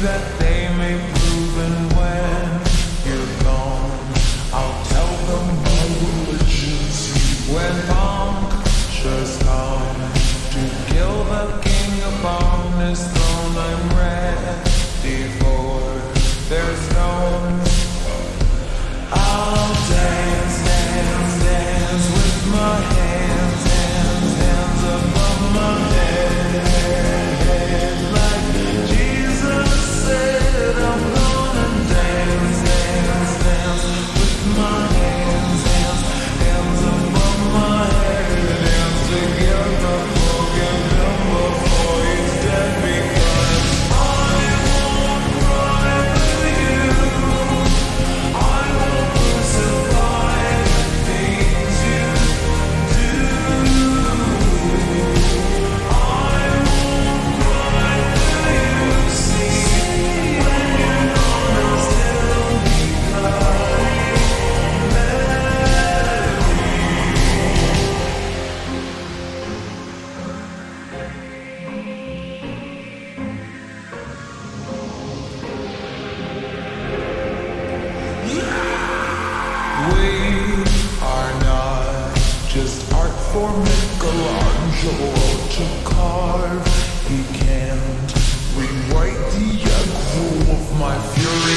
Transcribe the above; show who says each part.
Speaker 1: that they may prove, and when you're gone, I'll tell them my religion's you. When punctures come to kill the king upon his throne, I'm ready for their stones. I'll dance, dance, dance with my hands, hands, hands above my head. Like Jesus said, I'm gonna dance, dance, dance with my hands, hands, hands above my head. Dance together, forgive him before he's dead, because I won't cry with you. I won't crucify the things you do. I won't cry, will you see, when you're gonna still be kind. We are not just art for Michelangelo to carve. He can't rewrite the aggro of my fury.